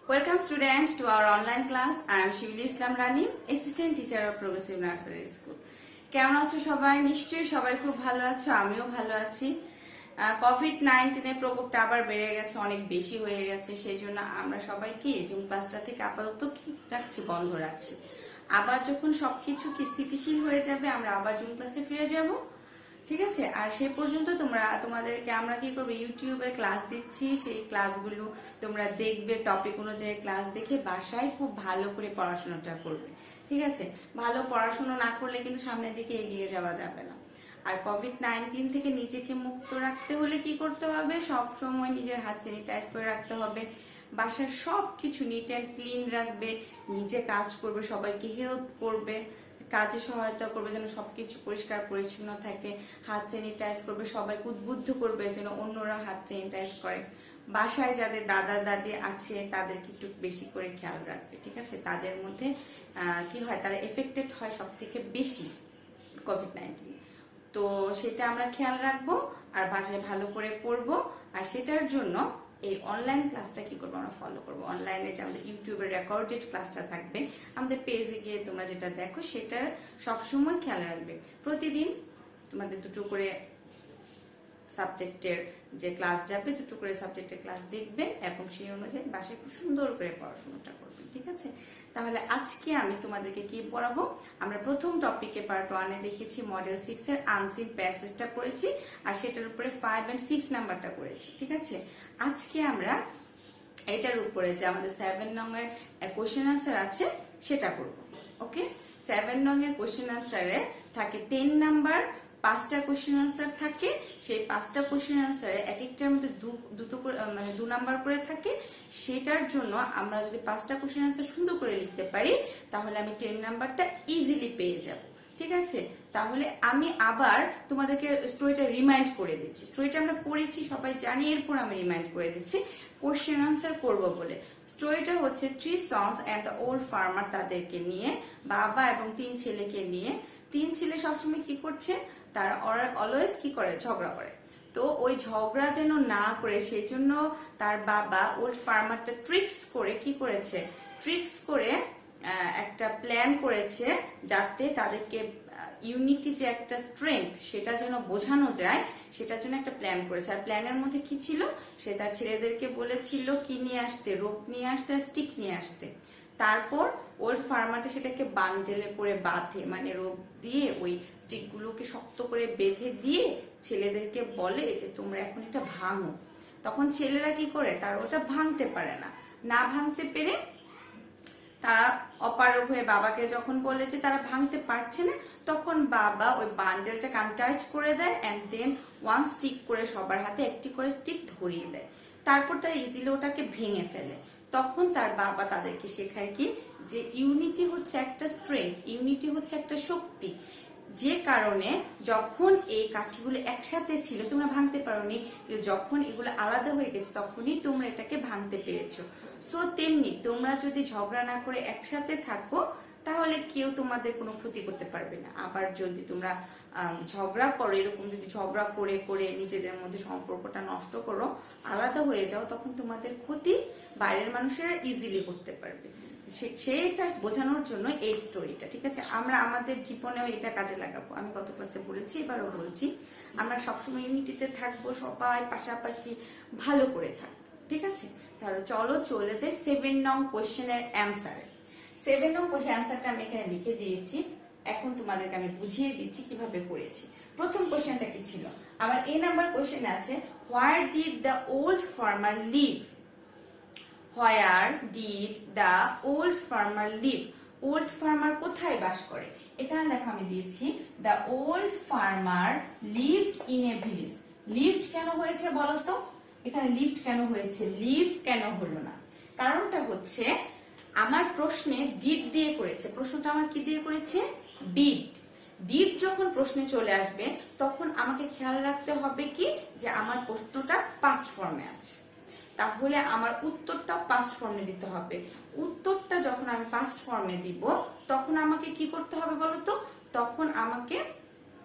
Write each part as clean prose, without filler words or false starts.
Welcome students to our online class. I am Shivli Islam Rani, Assistant Teacher of Progressive Nursery School. কেমন আছো সবাই? নিশ্চয়ই সবাই খুব ভালো আছো, আমিও ভালো আছি। কোভিড-19 এর প্রকোপটা আবার বেড়ে গেছে, অনেক বেশি হয়ে গেছে। সেজন্য আমরা সবাই কি জুম ক্লাসটা থেকে আপাতত কি রাখছি, বন্ধ রাখছি। আবার যখন সবকিছু কি স্থিতিশীল হয়ে যাবে আমরা আবার জুম ক্লাসে ফিরে যাব, ঠিক আছে? আর সে পর্যন্ত তোমাদেরকে আমরা কি করবো, ইউটিউবে ক্লাস দিচ্ছি, সেই ক্লাসগুলো তোমরা দেখবে, টপিক অনুযায়ী ক্লাস দেখে বাসায় খুব ভালো করে পড়াশোনাটা করবে, ঠিক আছে? ভালো পড়াশোনা না করলে কিন্তু সামনের দিকে এগিয়ে যাওয়া যাবে না। আর কোভিড-19 থেকে নিজেকে মুক্ত রাখতে হলে কি করতে হবে, সব সময় নিজের হাত স্যানিটাইজ করে রাখতে হবে, বাসার সবকিছু নিট অ্যান্ড ক্লিন রাখবে, নিজে কাজ করবে, সবাইকে হেল্প করবে, কাজে সহায়তা করবে যেন সবকিছু পরিষ্কার পরিচ্ছন্ন থাকে, হাত স্যানিটাইজ করবে, সবাইকে উদ্বুদ্ধ করবে যেন অন্যরা হাত স্যানিটাইজ করে। বাসায় যাদের দাদা দাদি আছে তাদেরকে একটু বেশি করে খেয়াল রাখবে, ঠিক আছে? তাদের মধ্যে কি হয়, তারা এফেক্টেড হয় সব থেকে বেশি কোভিড-19। তো সেটা আমরা খেয়াল রাখবো আর বাসায় ভালো করে পড়বো। আর সেটার জন্য এই অনলাইন ক্লাসটা কি করবো, আমরা ফলো করবো। অনলাইনে যে আমাদের ইউটিউবের রেকর্ডেড ক্লাসটা থাকবে, আমাদের পেজে গিয়ে তোমরা যেটা দেখো সেটার সবসময় খেয়াল রাখবে। প্রতিদিন তোমাদের দুটো করে সাবজেক্টের যে ক্লাস যাবে, দুটো করে সাবজেক্টের ক্লাস দেখবে এবং সেই অনুযায়ী বাসায় খুব সুন্দর করে পড়াশোনাটা করবে, ঠিক আছে? তাহলে আজকে আমি তোমাদেরকে কি পড়াবো, আমরা প্রথম টপিকে পার্ট 1 এ দেখেছি মডেল 6 এর আনসিন প্যাসেজটা পড়েছি আর সেটার উপরে 5 and 6 নাম্বারটা করেছি, ঠিক আছে? আজকে আমরা এটার উপরে যে আমাদের 7 নং এর কোশ্চেন আনসার আছে সেটা করব। ওকে, 7 নং এর কোশ্চেন আনসারে থাকে 10 নাম্বার, 5টা কোশ্চেন আনসার থাকে। সেই 5টা কোশ্চেন আনসারে এক একটার মধ্যে দুটো মানে 2 নাম্বার করে থাকে। সেটার জন্য আমরা যদি 5টা কোশ্চেন আনসার সুন্দর করে লিখতে পারি তাহলে আমি 10 নাম্বারটা ইজিলি পেয়ে যাব, ঠিক আছে? তাহলে আমি আবার তোমাদেরকে স্টোরিটা রিমাইন্ড করে দিচ্ছি। স্টোরিটা আমরা পড়েছি, সবাই জানি, এরপর আমি রিমাইন্ড করে দিচ্ছি কোশ্চেন আনসার করব বলে। স্টোরিটা হচ্ছে 3 sons and the old farmer, তাদেরকে নিয়ে, বাবা এবং 3 ছেলেকে নিয়ে। 3 ছেলে সবসময় কি করছে, তারা অলওয়েজ কি করে, ঝগড়া করে। তো ওই ঝগড়া যেন না করে সেই জন্য তার বাবা ওল্ড ফার্মারটা ট্রিক্স করে কি করেছে, ট্রিক্স করে একটা প্ল্যান করেছে যাতে তাদেরকে ইউনিটি যে একটা স্ট্রেংথ সেটা যেন বোঝানো যায়, সেটার জন্য একটা প্ল্যান করেছে। আর প্ল্যানের মধ্যে কি ছিল, সে তার ছেলেদেরকে বলেছিল কি নিয়ে আসতে, রোপ নিয়ে আসতে, স্টিক নিয়ে আসতে। তারপর ওল্ড ফার্মারটা সেটাকে বান্ডেলে করে বাঁধে, মানে রোপ দিয়ে ওই স্টিকগুলোকে শক্ত করে বেঁধে দিয়ে ছেলেদেরকে বলে যে তোমরা এখন এটা ভাঙো। তখন ছেলেরা কি করে, তারা ওটা ভাঙতে পারে না। না ভাঙতে পেরে তারা অপারগ হয়ে বাবাকে যখন বলে যে তারা ভাঙতে পারছে না, তখন বাবা ওই বান্ডেলটাকে আনটাচ করে দেয় এন্ড দেন 1 স্টিক করে সবার হাতে একটি করে স্টিক ধরিয়ে দেয়। তারপর তারা ইজিলি ওটাকে ভেঙে ফেলে। তখন তার বাবা তাদেরকে শেখায় কি, যে ইউনিটি হচ্ছে একটা স্ট্রেংথ, ইউনিটি হচ্ছে একটা শক্তি, যে কারণে যখন এই কাঠিগুলো একসাথে ছিল তোমরা ভাঙতে পারোনি, যখন এগুলো আলাদা হয়ে গেছে তখনই তোমরা এটাকে ভাঙতে পেরেছো। সো তেমনি তোমরা যদি ঝগড়া না করে একসাথে থাকো তাহলে কেউ তোমাদের কোনো ক্ষতি করতে পারবে না। আবার যদি তোমরা ঝগড়া করো, এরকম যদি ঝগড়া করে করে নিজেদের মধ্যে সম্পর্কটা নষ্ট করো, আলাদা হয়ে যাও, তখন তোমাদের ক্ষতি বাইরের মানুষেরা ইজিলি করতে পারবে। সেটা বোঝানোর জন্য এই স্টোরিটা, ঠিক আছে? আমরা আমাদের জীবনেও এটা কাজে লাগাবো। আমি গত ক্লাসে বলেছি, এবারও বলছি, আমরা সবসময় ইউনিটিতে থাকবো, সবাই পাশাপাশি ভালো করে থাকবো, ঠিক আছে? তাহলে চলো চলে যাই 7 নং কোশ্চেনের অ্যান্সারে। 7 নং কোশ্চেন অ্যান্সারটা আমি এখানে লিখে দিয়েছি, এখন তোমাদেরকে আমি বুঝিয়ে দিচ্ছি কিভাবে করেছি। প্রথম কোশ্চেনটা কি ছিল, আমার এ নাম্বার কোশ্চেন আছে, where did the old farmer live? Where did the old farmer live? Old farmer কোথায় বাস করে? এখানে দেখো আমি দিয়েছি the old farmer lived in a village. Lived কেন হয়েছে বলো তো? এখানে লিভড কেন হয়েছে, লিভ কেন হলো না? কারণটা হচ্ছে আমার প্রশ্নে ডিড দিয়ে করেছে। প্রশ্নটা আমার কি দিয়ে করেছে, ডিড। ডিড যখন প্রশ্নে চলে আসবে তখন আমাকে খেয়াল রাখতে হবে কি, যে আমার প্রশ্নটা পাস্ট ফর্মে আছে, তাহলে আমার উত্তরটা পাস্ট ফর্মে দিতে হবে। উত্তরটা যখন আমি পাস্ট ফর্মে দিব তখন আমাকে কি করতে হবে বলতো, তখন আমাকে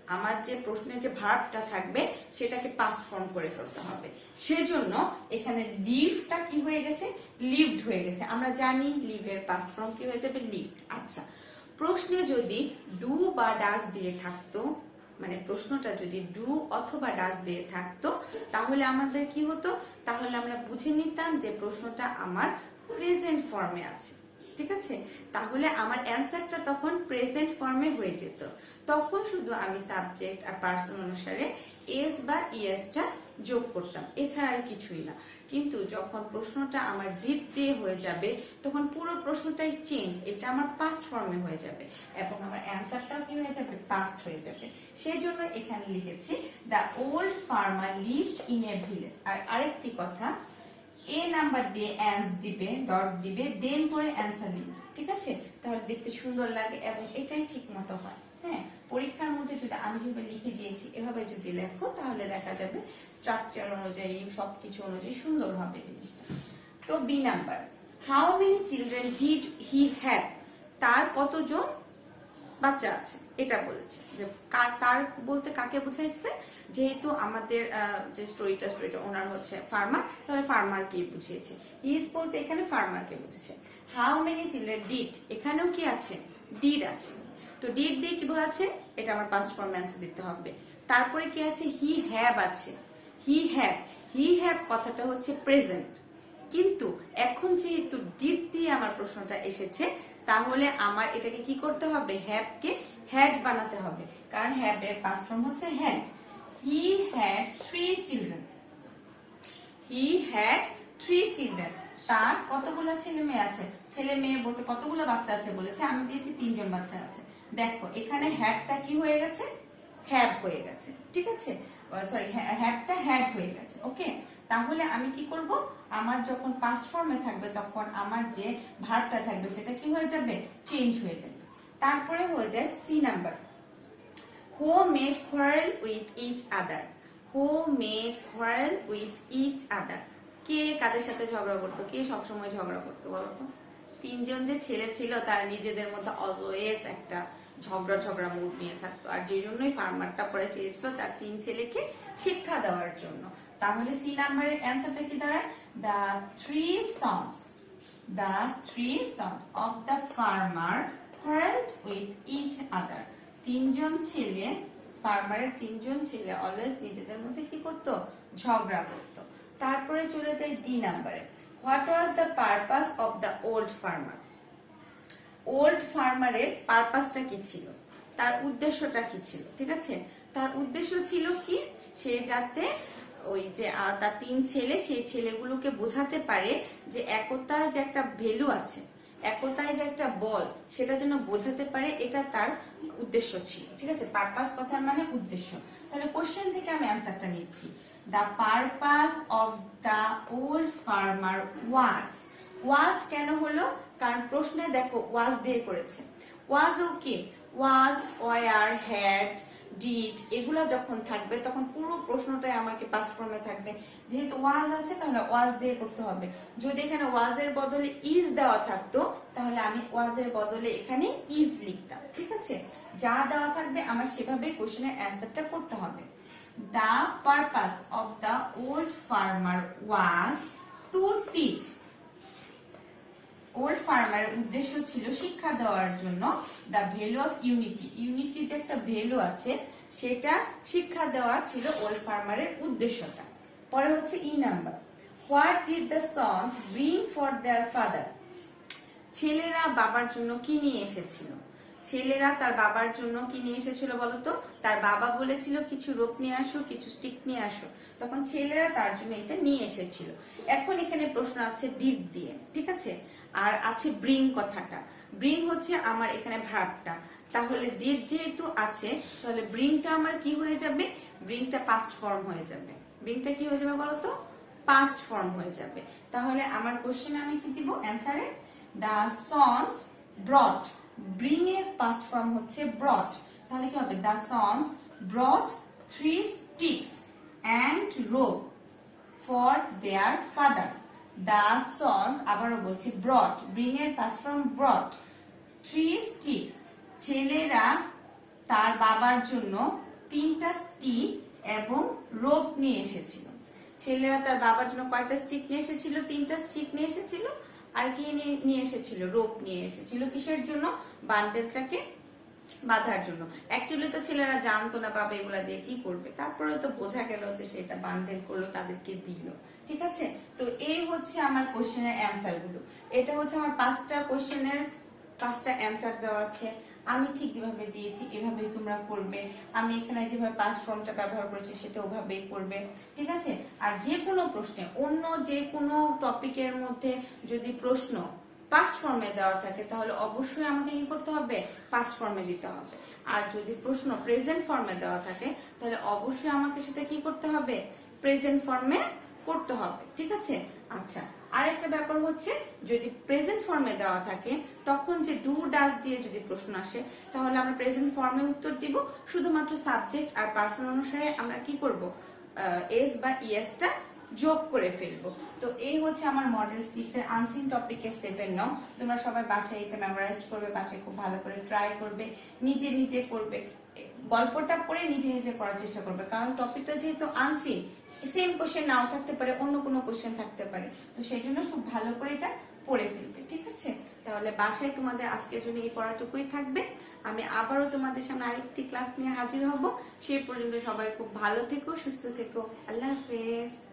আমার যে প্রশ্নে যে ভার্বটা থাকবে সেটাকে পাস্ট ফর্ম করে ফেলতে হবে। সেজন্য এখানে লিভটা কি হয়ে গেছে, লিভড হয়ে গেছে। আমরা জানি লিভের পাস্ট ফর্ম কি হয়ে যাবে, লিভড। আচ্ছা, প্রশ্নে যদি ডু বা ডাজ দিয়ে থাকতো, মানে প্রশ্নটা যদি ডু অথবা ডাজ দিয়ে থাকতো, তাহলে আমাদের কি হতো, তাহলে আমরা বুঝে নিতাম যে প্রশ্নটা আমার প্রেজেন্ট ফর্মে আছে। ঠিক আছে, তাহলে আমার অ্যান্সারটা তখন প্রেজেন্ট ফর্মে হয়ে যেত। তখন শুধু আমি সাবজেক্ট আর পার্সন অনুসারে এস বা ইএসটা যোগ করতাম, এছাড়া আর কিছুই না। কিন্তু যখন প্রশ্নটা আমার ডিড দিয়ে হয়ে যাবে, তখন পুরো প্রশ্নটাই চেঞ্জ, এটা আমার পাস্ট ফর্মে হয়ে যাবে এবং আমার অ্যান্সারটাও কি হয়ে যাবে, পাস্ট হয়ে যাবে। সেই জন্য এখানে লিখেছি the old farmer lived in a village. আর আরেকটি কথা, এ নাম্বার দিয়ে অ্যান্স দিবে, ডট দিবে, দেন পরে অ্যান্সার লিখবে। ঠিক আছে, তাহলে দেখতে সুন্দর লাগে এবং এটাই ঠিক মতো হয়। হ্যাঁ, পরীক্ষার মধ্যে যদি আমি যেভাবে লিখে দিয়েছি এভাবে যদি লেখো, তাহলে দেখা যাবে স্ট্রাকচার অনুযায়ী সবকিছু অনুযায়ী সুন্দর হবে জিনিসটা। তো B number, how many children did he have, তার কতজন বাচ্চা আছে, এটা বলেছে। যে তার বলতে কাকে বুঝাইছে, যেহেতু আমাদের যে স্টোরিটা ওনার হচ্ছে ফার্মার, তাহলে ফার্মারকে বুঝিয়েছে। ইজ বলতে এখানে ফার্মারকে বুঝেছে। হাউ মেনি চিলড্রেন ডিড, এখানেও কি আছে, ডিড আছে। তো ডিড দিয়ে কি বোঝাচ্ছে, এটা আমার পাস্ট ফর্ম অ্যান্সার দিতে হবে। তারপরে কি আছে, হি হ্যাভ আছে। হি হ্যাভ কথাটা হচ্ছে প্রেজেন্ট, কিন্তু এখন যেহেতু ডিড দিয়ে আমার প্রশ্নটা এসেছে, তাহলে আমার এটাকে কি করতে হবে, হ্যাভ কে হ্যাড বানাতে হবে, কারণ হ্যাভ এর পাস্ট ফর্ম হচ্ছে had. He had 3 children. He had 3 children, তার কতগুলো ছেলে মেয়ে আছে, ছেলে মেয়ে বলতে কতগুলো বাচ্চা আছে বলেছে, আমি দিয়েছি 3 জন বাচ্চা আছে। দেখো এখানে হ্যাডটা কি হয়ে গেছে, হ্যাভ হয়ে গেছে। ঠিক আছে, সরি, হ্যাডটা হ্যাড হয়ে গেছে। ওকে, তাহলে আমি কি করব, আমার যখন পাস্ট ফর্মে থাকবে তখন আমার যে ভার্বটা থাকবে সেটা কি হয়ে যাবে, চেঞ্জ হয়ে যাবে। তারপরে হয়ে যায় C number, who made quarrel with each other. Who made quarrel with each other, কে কাদের সাথে ঝগড়া করতো, কে সবসময় ঝগড়া করতো বলতো, 3 জন যে ছেলে ছিল তারা নিজেদের মধ্যে অলওয়েজ একটা ঝগড়া মুড নিয়ে থাকতো। আর যে জন্যই ফার্মারটা পরে চেয়েছিল তার 3 ছেলেকে শিক্ষা দেওয়ার জন্য। তাহলে সি নাম্বারের অ্যান্সারটা কি দাঁড়ায়, the 3 sons, the 3 sons of the farmer quarreled with each other. 3 জন ছেলে, ফার্মারের 3 জন ছেলে অলওয়েজ নিজেদের মধ্যে কি করতো, ঝগড়া করতো। তারপরে চলে যায় ডি নাম্বারে, what was the purpose of the old farmer. Old ফার্মারের পারপাসটা কি ছিল, তার উদ্দেশ্যটা কি ছিল। ঠিক আছে, তার উদ্দেশ্য ছিল কি, সে যাতে ওই যে তার 3 ছেলে, সেই ছেলেগুলোকে বোঝাতে পারে যে একতার যে একটা ভ্যালু আছে, একতায় যে একটা বল, সেটা যেন বোঝাতে পারে, এটা তার উদ্দেশ্য ছিল। ঠিক আছে, পারপাস কথার মানে উদ্দেশ্য। তাহলে কোশ্চেন থেকে আমি অ্যান্সারটা নিচ্ছি, the purpose of the old farmer was কেন হলো, কারণ প্রশ্নে দেখো ওয়াজ দিয়ে করেছে। Was okay, was, were, had, did এগুলা যখন থাকবে তখন পুরো প্রশ্নটাই আমাকে পাস্ট ফর্মে থাকবে। যেহেতু ওয়াজ আছে তাহলে ওয়াজ দিয়ে করতে হবে। যদি এখানে ওয়াজের বদলে ইজ দেওয়া থাকতো, তাহলে আমি ওয়াজের বদলে এখানে ইজ লিখতাম। ঠিক আছে, যা দেওয়া থাকবে আমার সেভাবে কোশ্চেনের অ্যান্সারটা করতে হবে। The purpose of the old farmer was to teach. Old ফার্মারের উদ্দেশ্য ছিল শিক্ষা দেওয়ার জন্য the value of unity. Unity যে একটা ভ্যালু আছে সেটা শিক্ষা দেওয়া ছিল ওল্ড ফার্মারের উদ্দেশ্যটা। পরে হচ্ছে E number, what did the sons bring for their father. ছেলেরা বাবার জন্য কি নিয়ে এসেছিল, ছেলেরা তার বাবার জন্য কি নিয়ে এসেছিল বলতো, তার বাবা বলেছিল কিছু রোপ নিয়ে আসো, কিছু স্টিক নিয়ে আসো, তখন ছেলেরা তার জন্য এটা নিয়ে এসেছিল। এখন এখানে প্রশ্ন আছে ডিড দিয়ে। ঠিক আছে, আর আছে ব্রিং কথাটা, ব্রিং হচ্ছে আমার এখানে ভার্বটা, তাহলে ডিড যেহেতু আছে তাহলে ব্রিংটা আমার কি হয়ে যাবে, ব্রিংটা পাস্ট ফর্ম হয়ে যাবে। ব্রিংটা কি হয়ে যাবে বলতো, পাস্ট ফর্ম হয়ে যাবে। তাহলে আমার কোশ্চেনে আমি কি দিব অ্যান্সারে, দ্য সন্স ব্রট। ব্রিং এর পাস্ট ফর্ম হচ্ছে ব্রট, তাহলে কি হবে, the sons brought 3 sticks and rope for their father. The sons, আবারও বলছি, brought, bring এর past form brought 3 sticks, ছেলেরা তার বাবার জন্য 3টা স্টিক এবং রোপ নিয়ে এসেছিল। ছেলেরা তার বাবার জন্য কয়টা স্টিক নিয়ে এসেছিল? 3টা স্টিক নিয়ে এসেছিল। আর কি নিয়ে এসেছিল? রোপ নিয়ে এসেছিল। কিসের জন্য? বান্ডেলটাকে বাঁধার জন্য। অ্যাকচুয়ালি তো ছেলেরা জানতো না বাবা এগুলা দিয়ে কি করবে, তারপরে তো বোঝা গেল যে সেটা বান্ডেল করলো, তাদেরকে দিল। ঠিক আছে, তো এই হচ্ছে আমার কোশ্চেনের অ্যান্সার গুলো। এটা হচ্ছে আমার 5টা কোশ্চেনের 5টা অ্যান্সার দেওয়া আছে। আমি ঠিক যেভাবে দিয়েছি এভাবেই তোমরা করবে। আমি এখানে যেভাবে পাস্ট ফর্মটা ব্যবহার করেছি সেটা ওভাবেই করবে। ঠিক আছে, আর যে কোনো প্রশ্নে, অন্য যে কোনো টপিকের মধ্যে যদি প্রশ্ন পাস্ট ফর্মে দেওয়া থাকে তাহলে অবশ্যই আমাকে কি করতে হবে? পাস্ট ফর্মে দিতে হবে। আর যদি প্রশ্ন প্রেজেন্ট ফর্মে দেওয়া থাকে তাহলে অবশ্যই আমাকে সেটা কি করতে হবে? প্রেজেন্ট ফর্মে করতে হবে। ঠিক আছে, আচ্ছা আরেকটা ব্যাপার হচ্ছে, যদি প্রেজেন্ট ফর্মে দেওয়া থাকে তখন যে ডু ডাজ দিয়ে যদি প্রশ্ন আসে তাহলে আমরা প্রেজেন্ট ফর্মে উত্তর দিব। শুধুমাত্র সাবজেক্ট আর পার্সন অনুসারে আমরা কি করব? এস বা ইএসটা যোগ করে ফেলবো। তো এই হচ্ছে আমার মডেল 6 এর আনসিন টপিকের 7 নং। তোমরা সবাই বাসায় এটা মেমোরাইজ করবে, বাসায় খুব ভালো করে ট্রাই করবে, নিজে নিজে করবে, গল্পটা পড়ে নিজে নিজে করার চেষ্টা করবে। কারণ টপিকটা যেহেতু আনসিন, সেম কোশ্চেন নাও থাকতে পারে, অন্য কোনো কোশ্চেন থাকতে পারে, তো সেই জন্য খুব ভালো করে এটা পড়ে ফেলবে। ঠিক আছে, তাহলে বাসায় তোমাদের আজকের জন্য এই পড়াটুকুই থাকবে। আমি আবারও তোমাদের সামনে আরেকটি ক্লাস নিয়ে হাজির হব। সেই পর্যন্ত সবাই খুব ভালো থেকো, সুস্থ থেকো। আল্লাহ হাফেজ।